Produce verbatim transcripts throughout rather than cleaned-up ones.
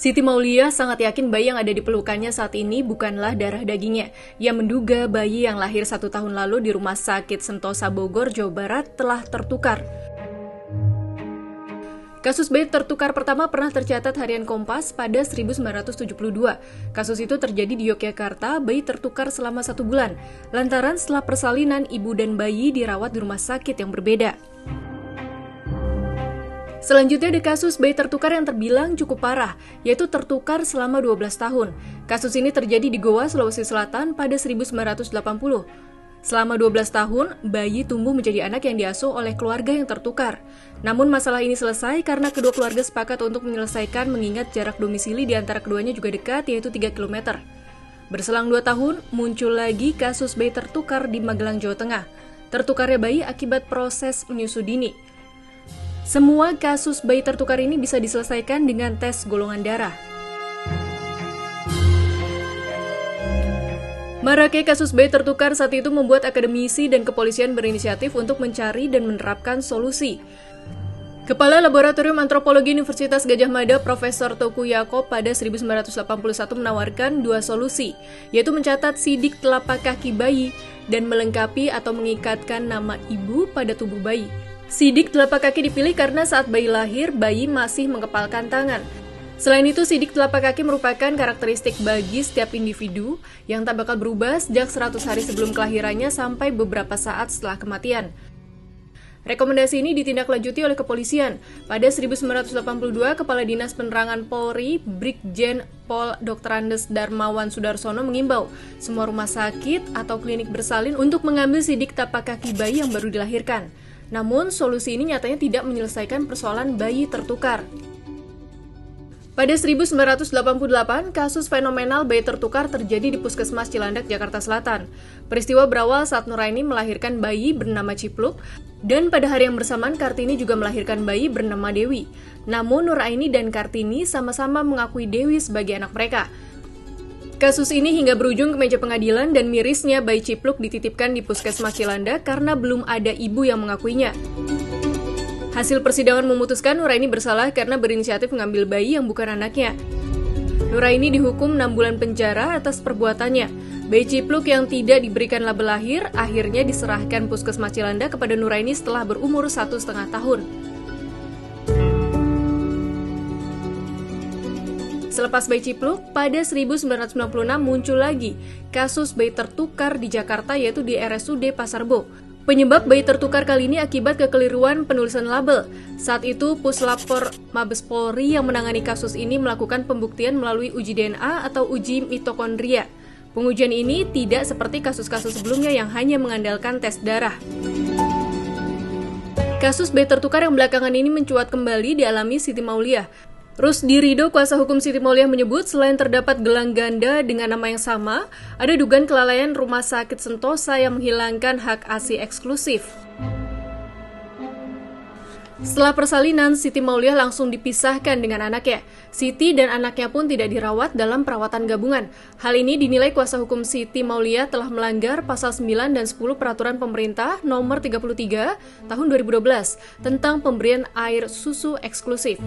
Siti Mauliah sangat yakin bayi yang ada di pelukannya saat ini bukanlah darah dagingnya. Ia menduga bayi yang lahir satu tahun lalu di Rumah Sakit Sentosa Bogor, Jawa Barat telah tertukar. Kasus bayi tertukar pertama pernah tercatat harian Kompas pada seribu sembilan ratus tujuh puluh dua. Kasus itu terjadi di Yogyakarta, bayi tertukar selama satu bulan. Lantaran setelah persalinan, ibu dan bayi dirawat di rumah sakit yang berbeda. Selanjutnya ada kasus bayi tertukar yang terbilang cukup parah, yaitu tertukar selama dua belas tahun. Kasus ini terjadi di Goa, Sulawesi Selatan pada seribu sembilan ratus delapan puluh. Selama dua belas tahun, bayi tumbuh menjadi anak yang diasuh oleh keluarga yang tertukar. Namun masalah ini selesai karena kedua keluarga sepakat untuk menyelesaikan mengingat jarak domisili di antara keduanya juga dekat, yaitu tiga kilometer. Berselang dua tahun, muncul lagi kasus bayi tertukar di Magelang, Jawa Tengah. Tertukarnya bayi akibat proses menyusu dini. Semua kasus bayi tertukar ini bisa diselesaikan dengan tes golongan darah. Maraknya kasus bayi tertukar saat itu membuat akademisi dan kepolisian berinisiatif untuk mencari dan menerapkan solusi. Kepala Laboratorium Antropologi Universitas Gadjah Mada, Profesor Teuku Yaakob pada seribu sembilan ratus delapan puluh satu menawarkan dua solusi, yaitu mencatat sidik telapak kaki bayi dan melengkapi atau mengikatkan nama ibu pada tubuh bayi. Sidik telapak kaki dipilih karena saat bayi lahir, bayi masih mengepalkan tangan. Selain itu, sidik telapak kaki merupakan karakteristik bagi setiap individu yang tak bakal berubah sejak seratus hari sebelum kelahirannya sampai beberapa saat setelah kematian. Rekomendasi ini ditindaklanjuti oleh kepolisian. Pada seribu sembilan ratus delapan puluh dua, Kepala Dinas Penerangan Polri, Brigjen Pol doktor Andes Darmawan Sudarsono mengimbau semua rumah sakit atau klinik bersalin untuk mengambil sidik telapak kaki bayi yang baru dilahirkan. Namun, solusi ini nyatanya tidak menyelesaikan persoalan bayi tertukar. Pada seribu sembilan ratus delapan puluh delapan, kasus fenomenal bayi tertukar terjadi di Puskesmas Cilandak, Jakarta Selatan. Peristiwa berawal saat Nuraini melahirkan bayi bernama Cipluk, dan pada hari yang bersamaan Kartini juga melahirkan bayi bernama Dewi. Namun Nuraini dan Kartini sama-sama mengakui Dewi sebagai anak mereka. Kasus ini hingga berujung ke meja pengadilan dan mirisnya bayi Cipluk dititipkan di Puskesmas Cilandak karena belum ada ibu yang mengakuinya. Hasil persidangan memutuskan Nuraini bersalah karena berinisiatif mengambil bayi yang bukan anaknya. Nuraini dihukum enam bulan penjara atas perbuatannya. Bayi Cipluk yang tidak diberikan label lahir akhirnya diserahkan Puskesmas Cilandak kepada Nuraini setelah berumur satu setengah tahun. Selepas bayi Cipluk, pada seribu sembilan ratus sembilan puluh enam muncul lagi kasus bayi tertukar di Jakarta, yaitu di R S U D Pasar Bo. Penyebab bayi tertukar kali ini akibat kekeliruan penulisan label. Saat itu, Puslapor Mabes Polri yang menangani kasus ini melakukan pembuktian melalui uji D N A atau uji mitokondria. Pengujian ini tidak seperti kasus-kasus sebelumnya yang hanya mengandalkan tes darah. Kasus bayi tertukar yang belakangan ini mencuat kembali dialami Siti Mauliah. Rusdi Ridho, kuasa hukum Siti Mauliah, menyebut selain terdapat gelang ganda dengan nama yang sama, ada dugaan kelalaian Rumah Sakit Sentosa yang menghilangkan hak A S I eksklusif. Setelah persalinan, Siti Mauliah langsung dipisahkan dengan anaknya. Siti dan anaknya pun tidak dirawat dalam perawatan gabungan. Hal ini dinilai kuasa hukum Siti Mauliah telah melanggar pasal sembilan dan sepuluh Peraturan Pemerintah Nomor tiga puluh tiga Tahun dua ribu dua belas tentang pemberian air susu eksklusif.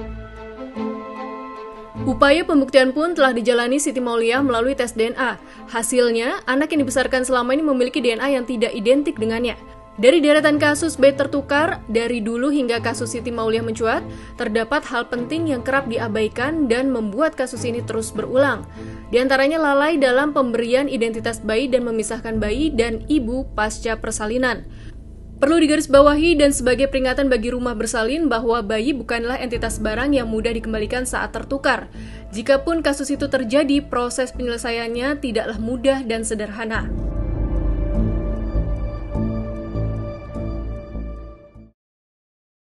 Upaya pembuktian pun telah dijalani Siti Mauliah melalui tes D N A. Hasilnya, anak yang dibesarkan selama ini memiliki D N A yang tidak identik dengannya. Dari deretan kasus bayi tertukar, dari dulu hingga kasus Siti Mauliah mencuat, terdapat hal penting yang kerap diabaikan dan membuat kasus ini terus berulang. Di antaranya lalai dalam pemberian identitas bayi dan memisahkan bayi dan ibu pasca persalinan. Perlu digarisbawahi dan sebagai peringatan bagi rumah bersalin bahwa bayi bukanlah entitas barang yang mudah dikembalikan saat tertukar. Jikapun kasus itu terjadi, proses penyelesaiannya tidaklah mudah dan sederhana.